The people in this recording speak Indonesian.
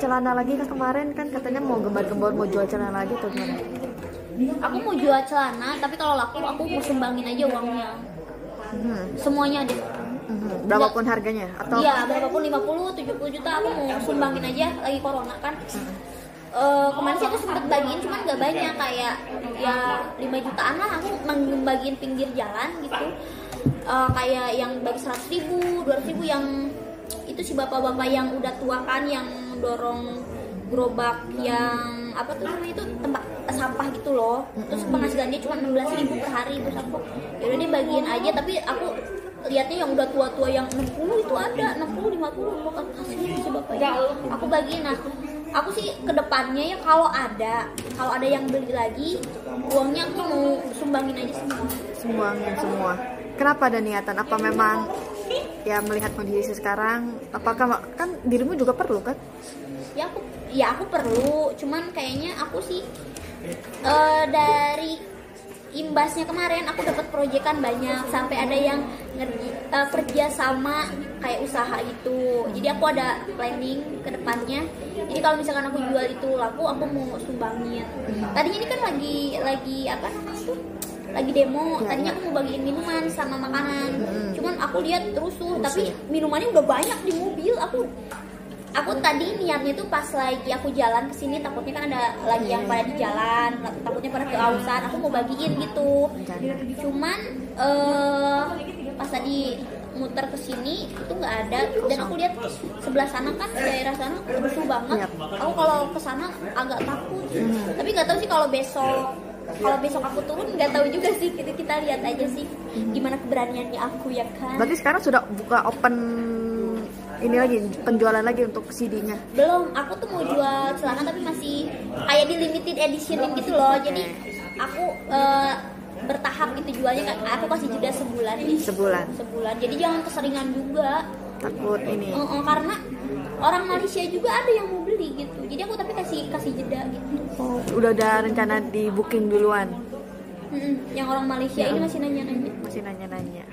celana lagi kan kemarin kan katanya mau gembar-gembor mau jual celana lagi tuh gimana? Aku mau jual celana, tapi kalau laku aku mau sumbangin aja uangnya. Semuanya deh. Berapapun harganya atau? Iya, berapapun 50-70 juta aku mau sumbangin aja, lagi corona kan. Kemarin sih aku sempet bagiin cuman gak banyak, kayak ya 5 jutaan lah aku bagiin pinggir jalan gitu. Kayak yang bagi 100.000, 200.000 yang itu si bapak-bapak yang udah tua kan, yang dorong gerobak yang apa tuh namanya itu tempat sampah gitu loh. Terus penghasilan dia cuma 16.000 per hari. Terus aku yaudah dia bagiin aja, tapi aku lihatnya yang udah tua-tua yang 60 itu ada 60-50 aku kasih si bapaknya. Aku bagiin. Nah aku sih kedepannya ya kalau ada yang beli lagi, uangnya aku mau sumbangin aja semua. Sumbangin semua. Kenapa ada niatan? Apa memang ya melihat kondisi sekarang? Apakah kan dirimu juga perlu kan? Ya aku perlu, cuman kayaknya aku sih dari imbasnya kemarin aku dapat proyekan banyak, sampai ada yang kerja sama kayak usaha gitu. Jadi aku ada planning ke depannya. Jadi kalau misalkan aku jual itu laku, aku mau sumbangin. Tadinya ini kan lagi apa namanya tuh? Lagi demo. Tadinya aku mau bagiin minuman sama makanan. Cuman aku lihat terus tuh, tapi minumannya udah banyak di mobil. Aku tadi niatnya tuh pas lagi aku jalan ke sini, takutnya kan ada lagi yang pada di jalan, takutnya pada kehausan, aku mau bagiin gitu. Cuman pas tadi muter ke sini itu nggak ada, dan aku lihat sebelah sana kan daerah sana rusuh banget. Aku kalau ke sana agak takut. Tapi nggak tahu sih kalau besok aku turun, nggak tahu juga sih, kita lihat aja sih gimana keberaniannya aku ya kan. Berarti sekarang sudah buka open ini lagi, penjualan lagi untuk CD-nya? Belum, aku tuh mau jual celana tapi masih kayak di limited edition gitu loh. Jadi aku bertahap gitu jualnya kan. Aku kasih jeda sebulan nih. Sebulan. Jadi jangan keseringan juga. Takut ini. Karena orang Malaysia juga ada yang mau beli gitu. Jadi aku tapi kasih jeda gitu. Oh, udah ada rencana di booking duluan? Yang orang Malaysia ini masih nanya-nanya.